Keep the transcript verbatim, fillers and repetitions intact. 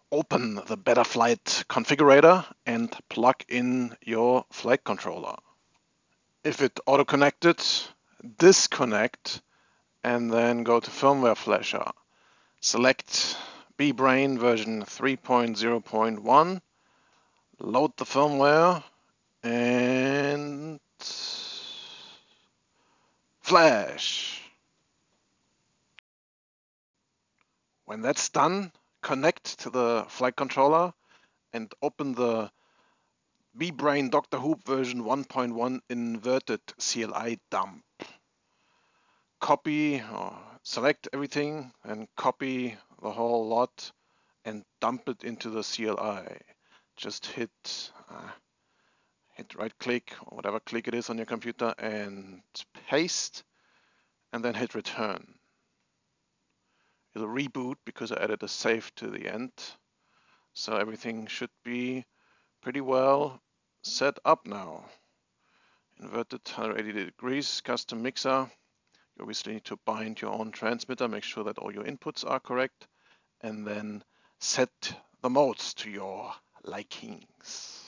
open the Betaflight configurator and plug in your flight controller. If it auto-connected, disconnect and then go to Firmware Flasher. Select bbrain version three point zero point one, load the firmware and flash. When that's done, connect to the flight controller and open the bbrain Doctor Hoop version one point one inverted C L I dump. Copy or select everything and copy the whole lot and dump it into the C L I. Just hit uh, hit right click or whatever click it is on your computer and paste and then hit return. It'll reboot because I added a save to the end. So everything should be pretty well set up now. Inverted one hundred eighty degrees, custom mixer. You obviously need to bind your own transmitter, make sure that all your inputs are correct, and then set the modes to your likings.